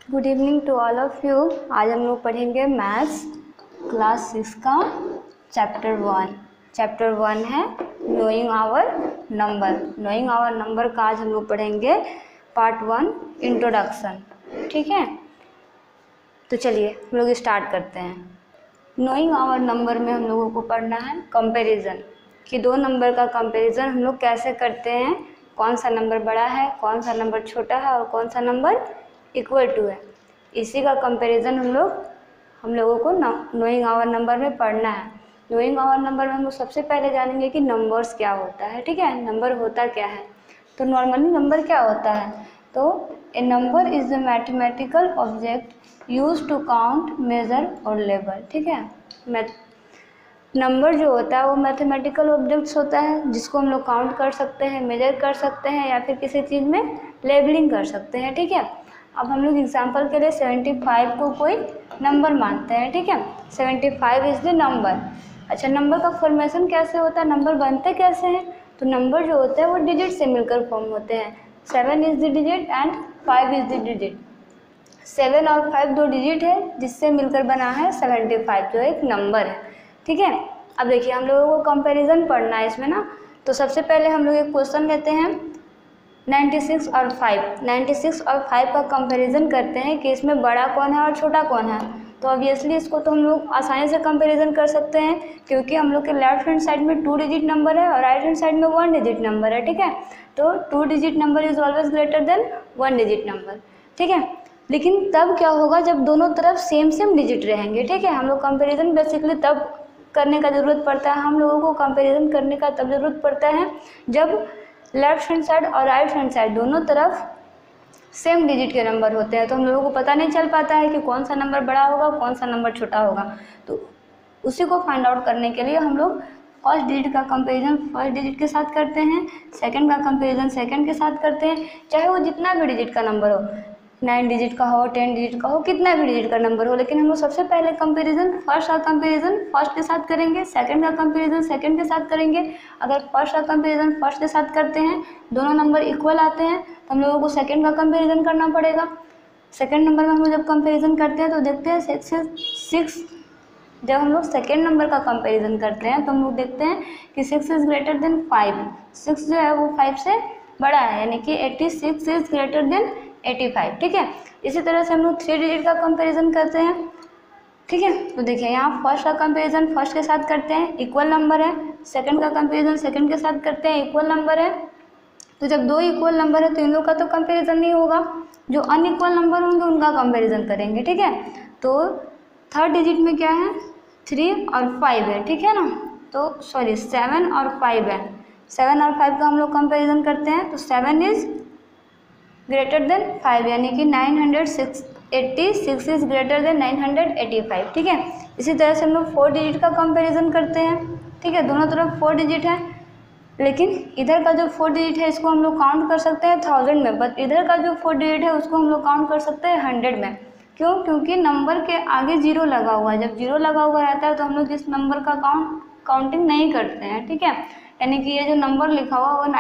Good evening to all of you. आज हम लोग पढ़ेंगे मैथ्स क्लास 6 का चैप्टर 1 है knowing our number. Knowing our number का आज हम लोग पढ़ेंगे पार्ट 1 इंट्रोडक्शन। ठीक है, तो चलिए हम लोग स्टार्ट करते हैं। नोइंग आवर नंबर में हम लोगों को पढ़ना है कंपैरिजन, कि दो नंबर का कंपैरिजन हम लोग कैसे करते हैं, कौन सा नंबर बड़ा है, कौन सा नंबर छोटा है और कौन सा नंबर इक्वल टू है। इसी का कंपैरिजन हम लोगों को नोइंग आवर नंबर में पढ़ना है। नोइंग आवर नंबर में हम लोग सबसे पहले जानेंगे कि नंबर्स क्या होता है। ठीक है, नंबर होता क्या है। तो नॉर्मली नंबर क्या होता है, तो a number is the mathematical object use to count, measure और लेबल। ठीक है, नंबर जो होता है वो मैथमेटिकल ऑब्जेक्ट्स होता है जिसको हम लोग काउंट कर सकते हैं, मेजर कर सकते हैं या फिर किसी चीज़ में लेबलिंग कर सकते हैं। ठीक है, अब हम लोग एग्जांपल के लिए 75 को कोई नंबर मानते हैं। ठीक है, 75 इज़ द नंबर। अच्छा, नंबर का फॉर्मेशन कैसे होता है, नंबर बनते कैसे हैं, तो नंबर जो होते हैं वो डिजिट से मिलकर फॉर्म होते हैं। 7 is the digit and 5 is the digit. 7 और 5 दो डिजिट है जिससे मिलकर बना है 75 जो एक नंबर है। ठीक है, अब देखिए हम लोगों को कंपैरिजन पढ़ना है इसमें ना। तो सबसे पहले हम लोग एक क्वेश्चन लेते हैं 96 और 5। 96 और 5 का कंपैरिजन करते हैं कि इसमें बड़ा कौन है और छोटा कौन है। तो ऑब्वियसली इसको तो हम लोग आसानी से कंपैरिजन कर सकते हैं क्योंकि हम लोग के लेफ्ट हैंड साइड में 2 डिजिट नंबर है और राइट हैंड साइड में 1 डिजिट नंबर है। ठीक है, तो 2 digit number is always greater than 1 digit number. ठीक है, लेकिन तब क्या होगा जब दोनों तरफ सेम डिजिट रहेंगे। ठीक है, हम लोग कंपैरिजन बेसिकली तब करने का ज़रूरत पड़ता है, हम लोगों को कंपैरिजन करने का तब ज़रूरत पड़ता है जब लेफ्ट हैंड साइड और राइट हैंड साइड दोनों तरफ सेम डिजिट के नंबर होते हैं। तो हम लोगों को पता नहीं चल पाता है कि कौन सा नंबर बड़ा होगा कौन सा नंबर छोटा होगा। तो उसी को फाइंड आउट करने के लिए हम लोग फर्स्ट डिजिट का कंपैरिजन फर्स्ट डिजिट के साथ करते हैं, सेकंड का कंपैरिजन सेकंड के साथ करते हैं, चाहे वो जितना भी डिजिट का नंबर हो, 9 डिजिट का हो, 10 डिजिट का हो, कितना भी डिजिट का नंबर हो। लेकिन हम लोग सबसे पहले कंपैरिजन फर्स्ट का कंपैरिजन फर्स्ट के साथ करेंगे, सेकंड का कंपैरिजन सेकंड के साथ करेंगे। अगर फर्स्ट का कंपैरिजन फर्स्ट के साथ करते हैं, दोनों नंबर इक्वल आते हैं, तो हम लोगों को सेकंड का कंपैरिजन करना पड़ेगा। सेकंड नंबर में हम लोग जब कंपैरिजन करते हैं तो देखते हैं 6 जब हम लोग सेकेंड नंबर का कंपैरिजन करते हैं तो हम लोग देखते हैं कि 6 इज़ ग्रेटर देन 5। 6 जो है वो 5 से बड़ा है, यानी कि 86 इज़ ग्रेटर देन 85। ठीक है, इसी तरह से हम लोग 3 डिजिट का कंपैरिजन करते हैं। ठीक है, तो देखिए यहाँ फर्स्ट का कंपैरिजन फर्स्ट के साथ करते हैं, इक्वल नंबर है। सेकंड का कंपैरिजन सेकंड के साथ करते हैं, इक्वल नंबर है। तो जब दो इक्वल नंबर है तो इन लोग का तो कंपैरिजन नहीं होगा, जो अनइक्वल नंबर होंगे उनका कंपैरिजन करेंगे। ठीक है, तो थर्ड डिजिट में क्या है, 3 और 5 है। ठीक है ना, तो सॉरी 7 और 5 है। 7 और 5 का हम लोग कंपैरिजन करते हैं तो 7 इज़ ग्रेटर देन 5, यानी कि 986 इज़ ग्रेटर देन 985। ठीक है, इसी तरह से हम लोग 4 डिजिट का कंपैरिजन करते हैं। ठीक है, दोनों तरफ 4 डिजिट है, लेकिन इधर का जो 4 डिजिट है इसको हम लोग काउंट कर सकते हैं 1000 में, बट इधर का जो 4 डिजिट है उसको हम लोग काउंट कर सकते हैं 100 में। क्यों, क्योंकि नंबर के आगे 0 लगा हुआ है। जब 0 लगा हुआ रहता है तो हम लोग इस नंबर का काउंटिंग नहीं करते हैं। ठीक है, यानी कि ये जो नंबर लिखा हुआ है वो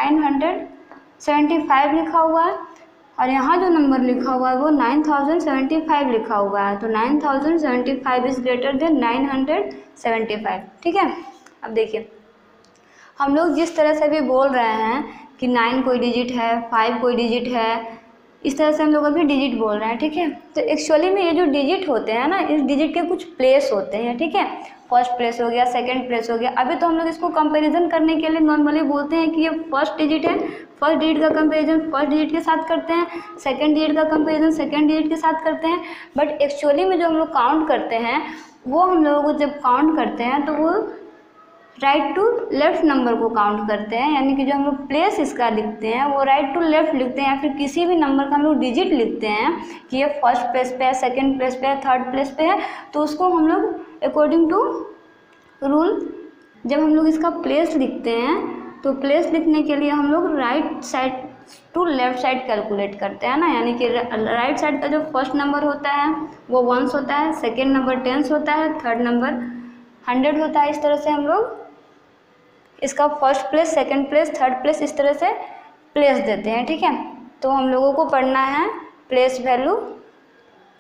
975 लिखा हुआ है और यहाँ जो नंबर लिखा हुआ है वो 9075 लिखा हुआ है। तो 9075 इज़ ग्रेटर देन 975। ठीक है, अब देखिए हम लोग जिस तरह से भी बोल रहे हैं कि 9 कोई डिजिट है, 5 कोई डिजिट है, इस तरह से हम लोग अभी डिजिट बोल रहे हैं। ठीक है, तो एक्चुअली में ये जो डिजिट होते हैं ना, इस डिजिट के कुछ प्लेस होते हैं। ठीक है, फर्स्ट प्लेस हो गया, सेकंड प्लेस हो गया। अभी तो हम लोग इसको कंपैरिजन करने के लिए नॉर्मली बोलते हैं कि ये फर्स्ट डिजिट है, फर्स्ट डिजिट का कंपैरिजन फर्स्ट डिजिट के साथ करते हैं, सेकंड डिजिट का कंपैरिजन सेकंड डिजिट के साथ करते हैं। बट एक्चुअली में जो हम लोग काउंट करते हैं वो हम लोगों को जब काउंट करते हैं तो वो राइट टू लेफ्ट नंबर को काउंट करते हैं, यानी कि जो हम लोग प्लेस इसका लिखते हैं वो राइट टू लेफ्ट लिखते हैं, या फिर किसी भी नंबर का हम लोग डिजिट लिखते हैं कि ये फर्स्ट प्लेस पे है, सेकंड प्लेस पे है, थर्ड प्लेस पे है, तो उसको हम लोग अकॉर्डिंग टू रूल जब हम लोग इसका प्लेस लिखते हैं तो प्लेस लिखने के लिए हम लोग right side to left side calculate करते हैं ना, यानी कि राइट साइड का जो फर्स्ट नंबर होता है वो 1 होता है, सेकेंड नंबर 10 होता है, थर्ड नंबर 100 होता है। इस तरह से हम लोग इसका first place second place third place इस तरह से प्लेस देते हैं। ठीक है, तो हम लोगों को पढ़ना है प्लेस वैल्यू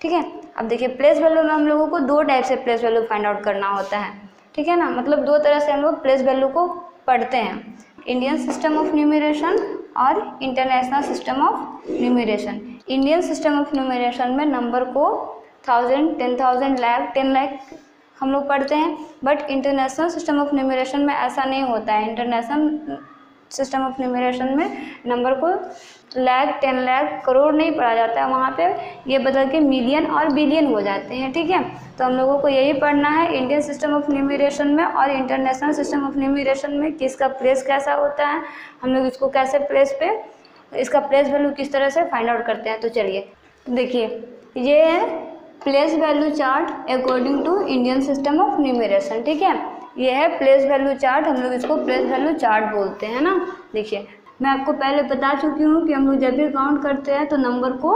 ठीक है। अब देखिए प्लेस वैल्यू में हम लोगों को दो टाइप से प्लेस वैल्यू फाइंड आउट करना होता है, ठीक है ना, मतलब दो तरह से हम लोग प्लेस वैल्यू को पढ़ते हैं, इंडियन सिस्टम ऑफ न्यूमरेशन और international system of numeration. Indian system of numeration में नंबर को 1000, 10,000, लाख, 10 लाख हम लोग पढ़ते हैं, but international system of numeration में ऐसा नहीं होता है। इंटरनेशनल सिस्टम ऑफ न्यूमरेशन में नंबर को लाख, 10 लाख, करोड़ नहीं पढ़ा जाता है, वहाँ पे ये बदल के मिलियन और बिलियन हो जाते हैं, ठीक है। तो हम लोगों को यही पढ़ना है इंडियन सिस्टम ऑफ न्यूमरेशन में और इंटरनेशनल सिस्टम ऑफ न्यूमरेशन में किसका प्लेस कैसा होता है, हम लोग इसको कैसे प्लेस पे इसका प्लेस वैल्यू किस तरह से फाइंड आउट करते हैं। तो चलिए देखिए, ये है place value chart according to Indian system of numeration, ठीक है। ये है प्लेस वैल्यू चार्ट, हम लोग इसको प्लेस वैल्यू चार्ट बोलते हैं ना। देखिए मैं आपको पहले बता चुकी हूँ कि हम लोग जब भी काउंट करते हैं तो नंबर को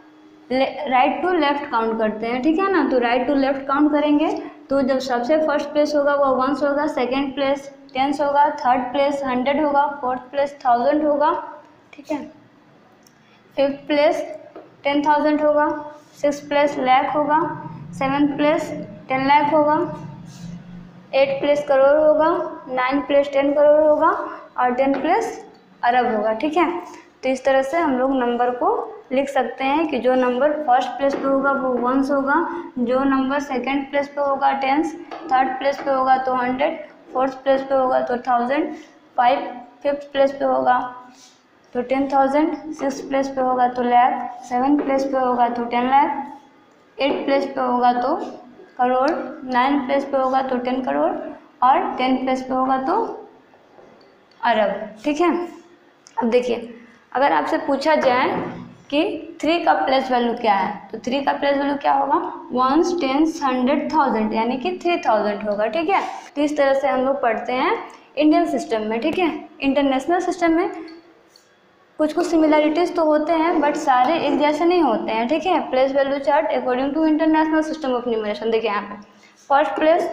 राइट टू लेफ्ट काउंट करते हैं, ठीक है ना। तो राइट टू लेफ्ट काउंट करेंगे तो जब सबसे फर्स्ट प्लेस होगा वो 1 होगा, सेकेंड प्लेस 10 होगा, थर्ड प्लेस 100 होगा, फोर्थ प्लेस 1000 होगा, ठीक है, फिफ्थ प्लेस 10,000 होगा, सिक्स प्लेस लाख होगा, सेवन्थ प्लेस 10 लाख होगा, 8 प्लेस करोड़ होगा, 9 प्लेस 10 करोड़ होगा और 10 प्लेस अरब होगा, ठीक है। तो इस तरह से हम लोग नंबर को लिख सकते हैं कि जो नंबर फर्स्ट प्लेस पे होगा वो 1 होगा, जो नंबर सेकंड प्लेस पे होगा 10, थर्ड प्लेस पे होगा तो 100, फोर्थ प्लेस पे होगा तो 1000, फिफ्थ प्लेस पे होगा तो 10,000, सिक्स प्लेस पे होगा तो लाख, सेवन प्लेस पे होगा तो 10 लाख, 8 प्लेस पे होगा तो करोड़, 9 प्लेस पे होगा तो 10 करोड़ और 10 प्लेस पे होगा तो अरब, ठीक है। अब देखिए अगर आपसे पूछा जाए कि 3 का प्लेस वैल्यू क्या है, तो 3 का प्लेस वैल्यू क्या होगा, 1, 10, 100, 1000 यानी कि 3000 होगा, ठीक है। तो इस तरह से हम लोग पढ़ते हैं इंडियन सिस्टम में, ठीक है। इंटरनेशनल सिस्टम में कुछ कुछ सिमिलरिटीज़ तो होते हैं बट सारे एक जैसे नहीं होते हैं, ठीक है। Place value chart according to international system of numeration, देखिए यहाँ पे first place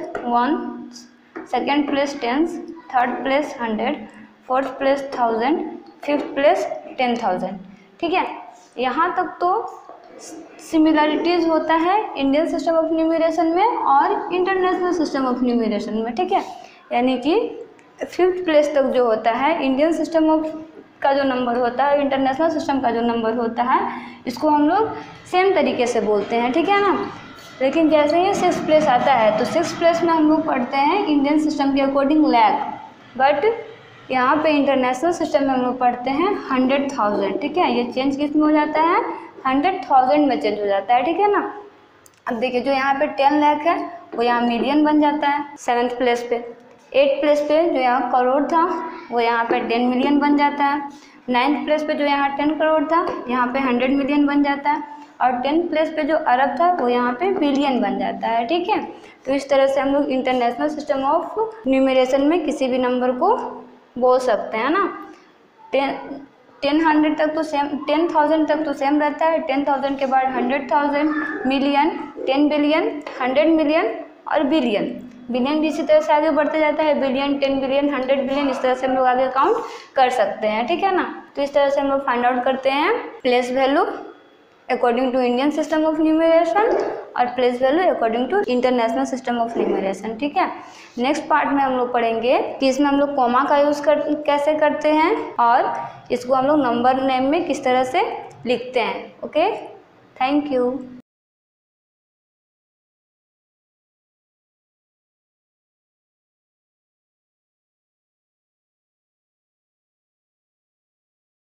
1, second place 10, third place 100, fourth place 1000, fifth place 10,000, ठीक है। यहाँ तक तो सिमिलरिटीज़ होता है इंडियन सिस्टम ऑफ न्यूमरेशन में और इंटरनेशनल सिस्टम ऑफ न्यूमरेशन में, ठीक है। यानी कि फिफ्थ प्लेस तक जो होता है इंडियन सिस्टम ऑफ का जो नंबर होता है, इंटरनेशनल सिस्टम का जो नंबर होता है, इसको हम लोग सेम तरीके से बोलते हैं, ठीक है ना। लेकिन जैसे ही 6th प्लेस आता है तो 6th प्लेस में हम लोग पढ़ते हैं इंडियन सिस्टम के अकॉर्डिंग लाख, बट यहाँ पे इंटरनेशनल सिस्टम में हम लोग पढ़ते हैं 100,000, ठीक है। ये चेंज किस में हो जाता है, 100,000 में चेंज हो जाता है, ठीक है ना। अब देखिए जो यहाँ पे 10 लाख है वो यहाँ मिलियन बन जाता है 7th प्लेस पे, 8th प्लेस पे जो यहाँ करोड़ था वो यहाँ पे 10 मिलियन बन जाता है, 9th प्लेस पे जो यहाँ 10 करोड़ था यहाँ पे 100 मिलियन बन जाता है और 10th प्लेस पे जो अरब था वो यहाँ पे बिलियन बन जाता है, ठीक है। तो इस तरह से हम लोग इंटरनेशनल सिस्टम ऑफ न्यूमरेशन में किसी भी नंबर को बोल सकते हैं ना। 10,000 तक तो सेम, 10,000 तक तो सेम रहता है, 10,000 के बाद 100,000, मिलियन, 10 बिलियन, 100 मिलियन और बिलियन। बिलियन भी इसी तरह से आगे बढ़ते जाता है, बिलियन, 10 बिलियन, 100 बिलियन, इस तरह से हम लोग आगे काउंट कर सकते हैं, ठीक है ना। तो इस तरह से हम लोग फाइंड आउट करते हैं place value according to Indian system of numeration और place value according to international system of numeration, ठीक है। नेक्स्ट पार्ट में हम लोग पढ़ेंगे कि इसमें हम लोग कॉमा का यूज़ कैसे करते हैं और इसको हम लोग नंबर नेम में किस तरह से लिखते हैं। Okay, thank you.